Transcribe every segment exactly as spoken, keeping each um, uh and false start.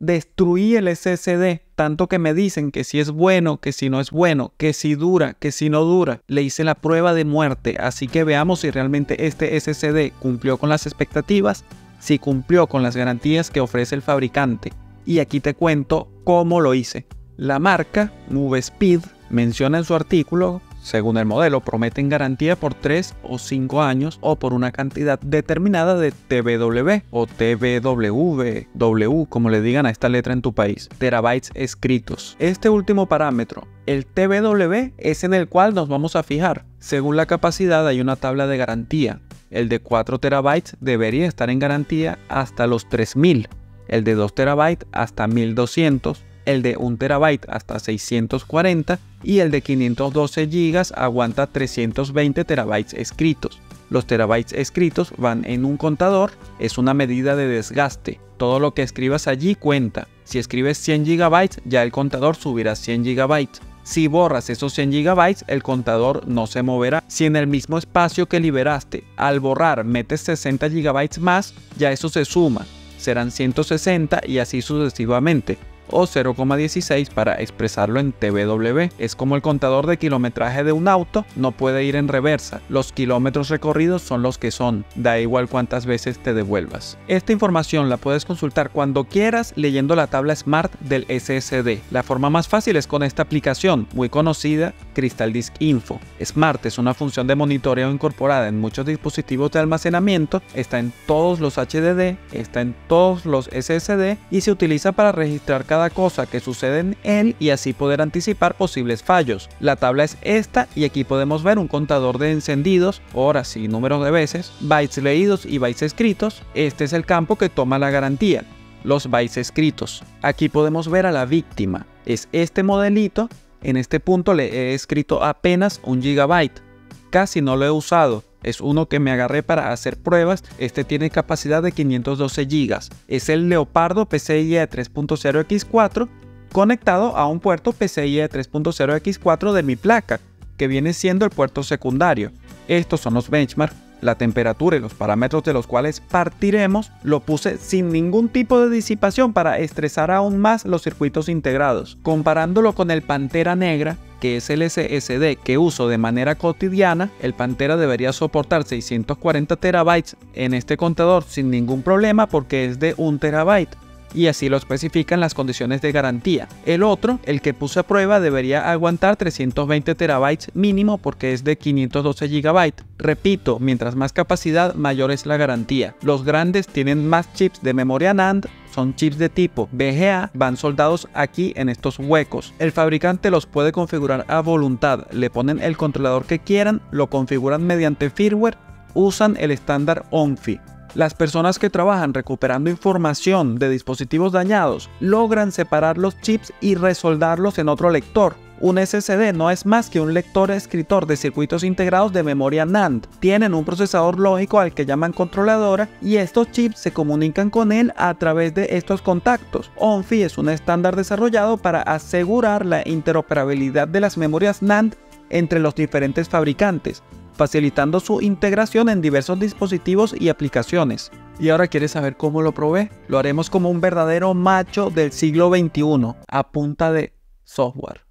destruí el S S D, tanto que me dicen que si es bueno, que si no es bueno, que si dura, que si no dura. Le hice la prueba de muerte, así que veamos si realmente este S S D cumplió con las expectativas, si cumplió con las garantías que ofrece el fabricante. Y aquí te cuento cómo lo hice. La marca Movespeed menciona en su artículo, según el modelo, prometen garantía por tres o cinco años o por una cantidad determinada de T B W o T B W, W, como le digan a esta letra en tu país, terabytes escritos. Este último parámetro, el T B W, es en el cual nos vamos a fijar. Según la capacidad hay una tabla de garantía. El de cuatro terabytes debería estar en garantía hasta los tres mil, el de dos terabytes hasta mil doscientos, el de un terabyte hasta seiscientos cuarenta y el de quinientos doce gigas aguanta trescientos veinte terabytes escritos. Los terabytes escritos van en un contador, es una medida de desgaste. Todo lo que escribas allí cuenta. Si escribes cien gigabytes, ya el contador subirá cien gigabytes. Si borras esos cien gigabytes, el contador no se moverá. Si en el mismo espacio que liberaste, al borrar metes sesenta gigabytes más, ya eso se suma. Serán ciento sesenta y así sucesivamente. O cero coma dieciséis para expresarlo en T B W. Es como el contador de kilometraje de un auto, no puede ir en reversa. Los kilómetros recorridos son los que son, da igual cuántas veces te devuelvas. Esta información la puedes consultar cuando quieras leyendo la tabla Smart del S S D. La forma más fácil es con esta aplicación, muy conocida, Crystal Disk Info. Smart es una función de monitoreo incorporada en muchos dispositivos de almacenamiento, está en todos los H D D, está en todos los S S D y se utiliza para registrar cada cada cosa que sucede en él y así poder anticipar posibles fallos. La tabla es esta y aquí podemos ver un contador de encendidos, horas y números de veces, bytes leídos y bytes escritos. Este es el campo que toma la garantía, los bytes escritos. Aquí podemos ver a la víctima, es este modelito. En este punto le he escrito apenas un gigabyte, casi no lo he usado. Es uno que me agarré para hacer pruebas. Este tiene capacidad de quinientos doce gigas. Es el Leopardo PCIe tres punto cero equis cuatro conectado a un puerto PCIe tres punto cero equis cuatro de mi placa, que viene siendo el puerto secundario. Estos son los benchmarks. La temperatura y los parámetros de los cuales partiremos lo puse sin ningún tipo de disipación para estresar aún más los circuitos integrados. Comparándolo con el Pantera Negra, que es el S S D que uso de manera cotidiana, el Pantera debería soportar seiscientos cuarenta terabytes en este contador sin ningún problema porque es de un terabyte. Y así lo especifican las condiciones de garantía. El otro, el que puse a prueba, debería aguantar trescientos veinte terabytes mínimo porque es de quinientos doce gigabytes. Repito, mientras más capacidad, mayor es la garantía. Los grandes tienen más chips de memoria NAND, son chips de tipo V G A, van soldados aquí en estos huecos. El fabricante los puede configurar a voluntad, le ponen el controlador que quieran, lo configuran mediante firmware, usan el estándar O N F I. Las personas que trabajan recuperando información de dispositivos dañados logran separar los chips y resoldarlos en otro lector. Un S S D no es más que un lector escritor de circuitos integrados de memoria NAND. Tienen un procesador lógico al que llaman controladora y estos chips se comunican con él a través de estos contactos. O N F I es un estándar desarrollado para asegurar la interoperabilidad de las memorias NAND entre los diferentes fabricantes, facilitando su integración en diversos dispositivos y aplicaciones. ¿Y ahora quieres saber cómo lo probé? Lo haremos como un verdadero macho del siglo veintiuno, a punta de software.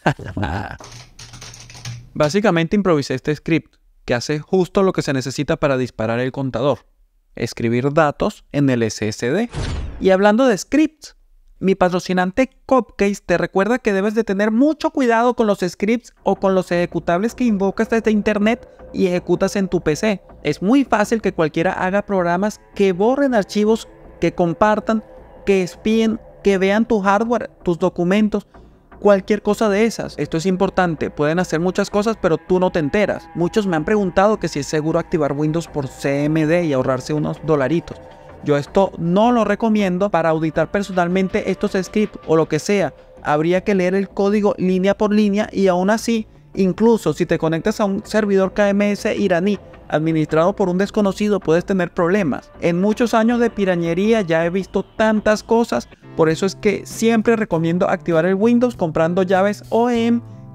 Básicamente improvisé este script, que hace justo lo que se necesita para disparar el contador: escribir datos en el S S D. Y hablando de scripts, mi patrocinante Copcase te recuerda que debes de tener mucho cuidado con los scripts o con los ejecutables que invocas desde internet y ejecutas en tu P C. Es muy fácil que cualquiera haga programas que borren archivos, que compartan, que espíen, que vean tu hardware, tus documentos, cualquier cosa de esas. Esto es importante, pueden hacer muchas cosas pero tú no te enteras. Muchos me han preguntado que si es seguro activar Windows por C M D y ahorrarse unos dolaritos. Yo esto no lo recomiendo. Para auditar personalmente estos scripts o lo que sea, habría que leer el código línea por línea y aún así, incluso si te conectas a un servidor K M S iraní administrado por un desconocido, puedes tener problemas. En muchos años de pirañería ya he visto tantas cosas, por eso es que siempre recomiendo activar el Windows comprando llaves O E M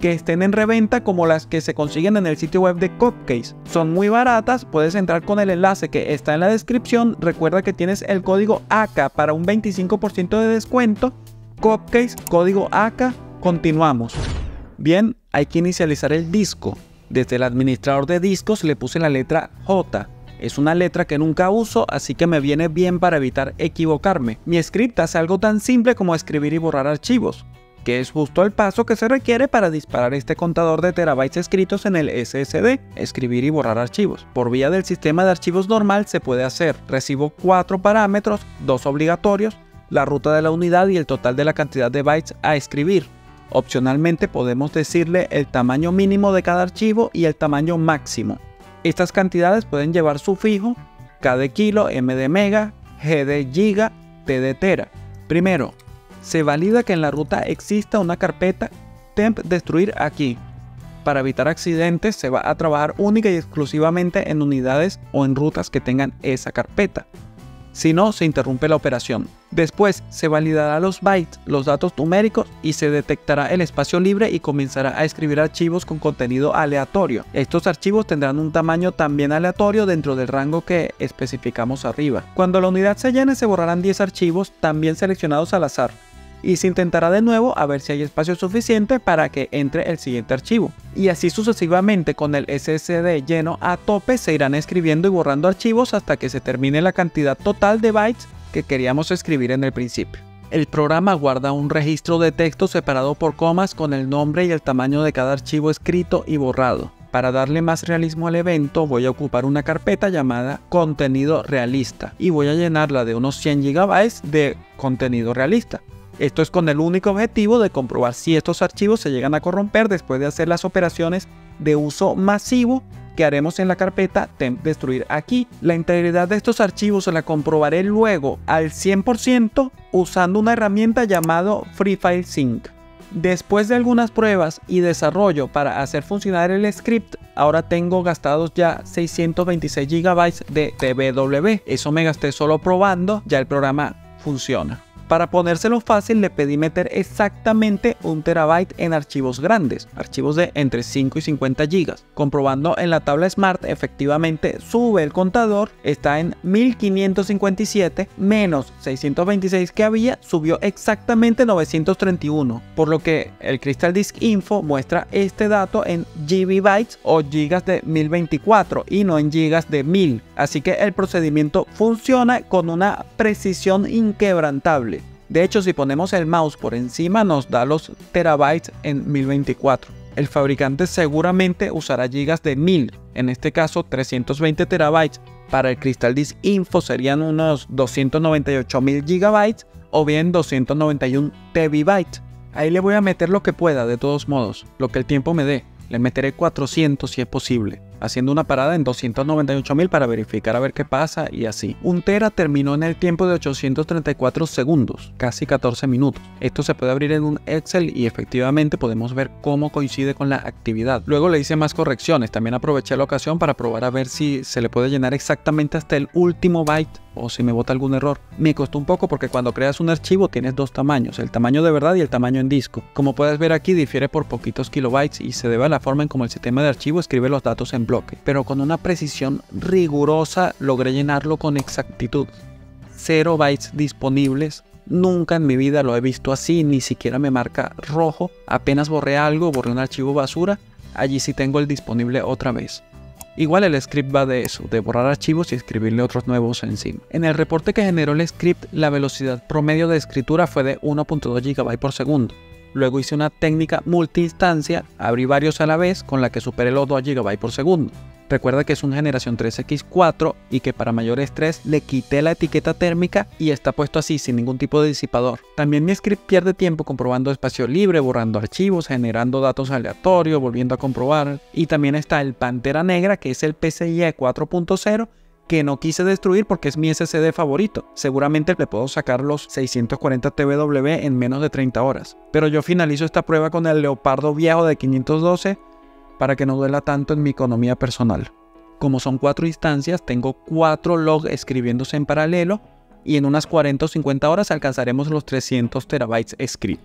que estén en reventa como las que se consiguen en el sitio web de Cupcase. Son muy baratas, puedes entrar con el enlace que está en la descripción. Recuerda que tienes el código A K A para un veinticinco por ciento de descuento. Cupcase, código A K A, continuamos. Bien, hay que inicializar el disco. Desde el administrador de discos le puse la letra J. Es una letra que nunca uso, así que me viene bien para evitar equivocarme. Mi script hace algo tan simple como escribir y borrar archivos, que es justo el paso que se requiere para disparar este contador de terabytes escritos en el S S D, escribir y borrar archivos. Por vía del sistema de archivos normal se puede hacer. Recibo cuatro parámetros, dos obligatorios, la ruta de la unidad y el total de la cantidad de bytes a escribir. Opcionalmente podemos decirle el tamaño mínimo de cada archivo y el tamaño máximo. Estas cantidades pueden llevar sufijo, K de kilo, M de mega, G de giga, T de tera. Primero, se valida que en la ruta exista una carpeta temp destruir aquí. Para evitar accidentes se va a trabajar única y exclusivamente en unidades o en rutas que tengan esa carpeta. Si no, se interrumpe la operación. Después se validará los bytes, los datos numéricos y se detectará el espacio libre y comenzará a escribir archivos con contenido aleatorio. Estos archivos tendrán un tamaño también aleatorio dentro del rango que especificamos arriba. Cuando la unidad se llene se borrarán diez archivos también seleccionados al azar y se intentará de nuevo a ver si hay espacio suficiente para que entre el siguiente archivo. Y así sucesivamente, con el S S D lleno a tope se irán escribiendo y borrando archivos hasta que se termine la cantidad total de bytes que queríamos escribir en el principio. El programa guarda un registro de texto separado por comas con el nombre y el tamaño de cada archivo escrito y borrado. Para darle más realismo al evento voy a ocupar una carpeta llamada contenido realista y voy a llenarla de unos cien gigabytes de contenido realista. Esto es con el único objetivo de comprobar si estos archivos se llegan a corromper después de hacer las operaciones de uso masivo que haremos en la carpeta temp destruir aquí. La integridad de estos archivos la comprobaré luego al cien por ciento usando una herramienta llamada FreeFileSync. Después de algunas pruebas y desarrollo para hacer funcionar el script, ahora tengo gastados ya seiscientos veintiséis gigabytes de T B W. Eso me gasté solo probando, ya el programa funciona. Para ponérselo fácil le pedí meter exactamente un terabyte en archivos grandes, archivos de entre cinco y cincuenta gigas. Comprobando en la tabla Smart, efectivamente sube el contador, está en mil quinientos cincuenta y siete menos seiscientos veintiséis que había, subió exactamente novecientos treinta y uno, por lo que el Crystal Disk Info muestra este dato en gigabytes o gigas de mil veinticuatro y no en gigas de mil, así que el procedimiento funciona con una precisión inquebrantable. De hecho, si ponemos el mouse por encima nos da los terabytes en mil veinticuatro. El fabricante seguramente usará gigas de mil, en este caso trescientos veinte terabytes. Para el Crystal Disk Info serían unos doscientos noventa y ocho mil gigabytes o bien doscientos noventa y uno terabytes. Ahí le voy a meter lo que pueda de todos modos, lo que el tiempo me dé. Le meteré cuatrocientos si es posible, haciendo una parada en doscientos noventa y ocho mil para verificar a ver qué pasa y así. Un tera terminó en el tiempo de ochocientos treinta y cuatro segundos, casi catorce minutos. Esto se puede abrir en un Excel y efectivamente podemos ver cómo coincide con la actividad. Luego le hice más correcciones, también aproveché la ocasión para probar a ver si se le puede llenar exactamente hasta el último byte o si me bota algún error. Me costó un poco porque cuando creas un archivo tienes dos tamaños, el tamaño de verdad y el tamaño en disco. Como puedes ver aquí difiere por poquitos kilobytes y se debe a la forma en cómo el sistema de archivo escribe los datos en bloque, pero con una precisión rigurosa logré llenarlo con exactitud. Cero bytes disponibles, nunca en mi vida lo he visto así, ni siquiera me marca rojo. Apenas borré algo, borré un archivo basura, allí sí tengo el disponible otra vez. Igual el script va de eso, de borrar archivos y escribirle otros nuevos encima. En el reporte que generó el script, la velocidad promedio de escritura fue de uno punto dos gigabytes por segundo. Luego hice una técnica multiinstancia, abrí varios a la vez con la que superé los dos gigabytes por segundo. Recuerda que es una generación tres equis cuatro y que para mayor estrés le quité la etiqueta térmica y está puesto así sin ningún tipo de disipador. También mi script pierde tiempo comprobando espacio libre, borrando archivos, generando datos aleatorios, volviendo a comprobar. Y también está el Pantera Negra, que es el P C I E cuatro punto cero, que no quise destruir porque es mi S S D favorito. Seguramente le puedo sacar los seiscientos cuarenta T B W en menos de treinta horas. Pero yo finalizo esta prueba con el Leopardo viejo de quinientos doce para que no duela tanto en mi economía personal. Como son cuatro instancias, tengo cuatro logs escribiéndose en paralelo y en unas cuarenta o cincuenta horas alcanzaremos los trescientos terabytes escritos.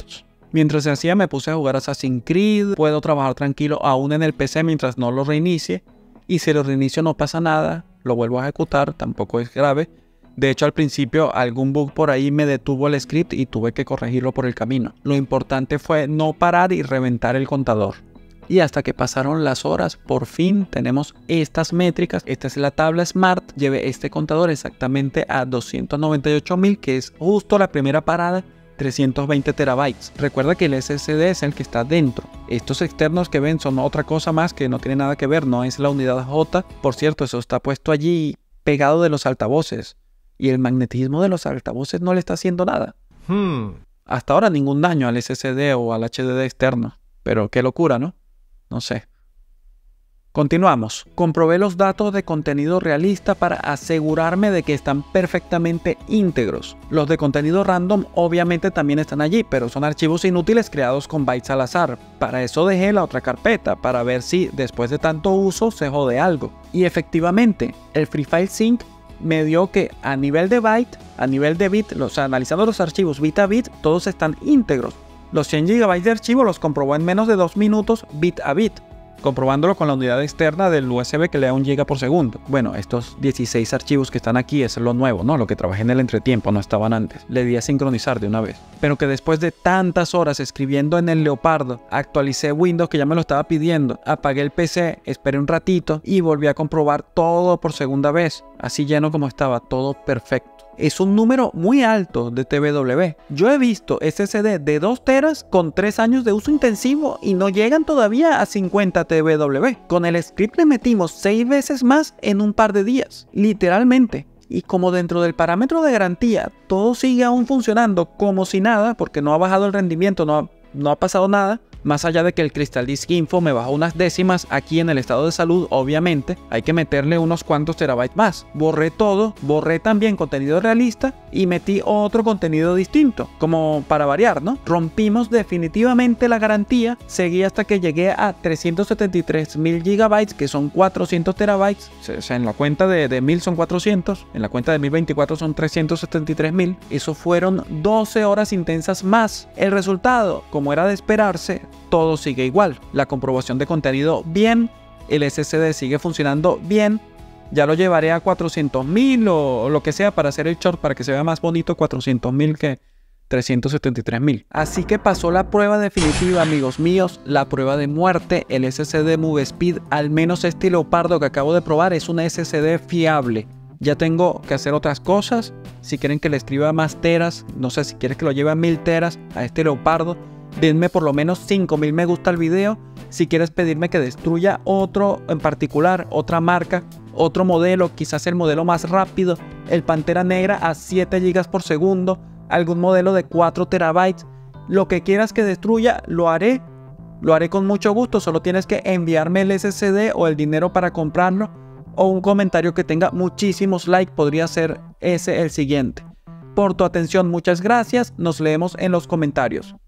Mientras se hacía me puse a jugar Assassin's Creed, puedo trabajar tranquilo aún en el P C mientras no lo reinicie, y si lo reinicio no pasa nada, lo vuelvo a ejecutar, tampoco es grave. De hecho, al principio algún bug por ahí me detuvo el script y tuve que corregirlo por el camino. Lo importante fue no parar y reventar el contador. Y hasta que pasaron las horas, por fin tenemos estas métricas. Esta es la tabla Smart. Llevé este contador exactamente a doscientos noventa y ocho mil, que es justo la primera parada, trescientos veinte terabytes. Recuerda que el S S D es el que está dentro. Estos externos que ven son otra cosa más que no tiene nada que ver, no es la unidad J. Por cierto, eso está puesto allí pegado de los altavoces. Y el magnetismo de los altavoces no le está haciendo nada. Hmm. Hasta ahora ningún daño al S S D o al H D D externo. Pero qué locura, ¿no? No sé. Continuamos. Comprobé los datos de contenido realista para asegurarme de que están perfectamente íntegros. Los de contenido random obviamente también están allí, pero son archivos inútiles creados con bytes al azar. Para eso dejé la otra carpeta, para ver si después de tanto uso se jode algo. Y efectivamente, el Free File Sync me dio que a nivel de byte, a nivel de bit, o sea, analizando los archivos bit a bit, todos están íntegros. Los cien gigabytes de archivo los comprobó en menos de dos minutos bit a bit, comprobándolo con la unidad externa del U S B que le da un giga por segundo. Bueno, estos dieciséis archivos que están aquí es lo nuevo, ¿no? Lo que trabajé en el entretiempo, no estaban antes. Le di a sincronizar de una vez. Pero que después de tantas horas escribiendo en el Leopardo, actualicé Windows que ya me lo estaba pidiendo, apagué el P C, esperé un ratito y volví a comprobar todo por segunda vez. Así lleno como estaba, todo perfecto. Es un número muy alto de T W. Yo he visto S S D de dos teras con tres años de uso intensivo y no llegan todavía a cincuenta T W. Con el script le metimos seis veces más en un par de días, literalmente. Y como dentro del parámetro de garantía todo sigue aún funcionando como si nada, porque no ha bajado el rendimiento, no ha, no ha pasado nada, más allá de que el Crystal Disk Info me bajó unas décimas aquí en el estado de salud, obviamente, hay que meterle unos cuantos terabytes más. Borré todo, borré también contenido realista y metí otro contenido distinto, como para variar, ¿no? Rompimos definitivamente la garantía, seguí hasta que llegué a trescientos setenta y tres mil gigabytes, que son cuatrocientos terabytes, o sea, en la cuenta de, de mil son cuatrocientos, en la cuenta de mil veinticuatro son trescientos setenta y tres mil, eso fueron doce horas intensas más. El resultado, como era de esperarse, todo sigue igual. La comprobación de contenido bien, el S S D sigue funcionando bien. Ya lo llevaré a cuatrocientos mil o, o lo que sea para hacer el short, para que se vea más bonito cuatrocientos mil que trescientos setenta y tres mil. Así que pasó la prueba definitiva, amigos míos, la prueba de muerte. El S S D MoveSpeed, al menos este Leopardo que acabo de probar, es una S S D fiable. Ya tengo que hacer otras cosas. Si quieren que le escriba más teras, no sé, si quieres que lo lleve a mil teras a este Leopardo, denme por lo menos cinco mil me gusta al video. Si quieres pedirme que destruya otro en particular, otra marca, otro modelo, quizás el modelo más rápido, el Pantera Negra a siete gigas por segundo, algún modelo de cuatro terabytes, lo que quieras que destruya, lo haré. Lo haré con mucho gusto, solo tienes que enviarme el S S D o el dinero para comprarlo, o un comentario que tenga muchísimos likes, podría ser ese el siguiente. Por tu atención, muchas gracias, nos leemos en los comentarios.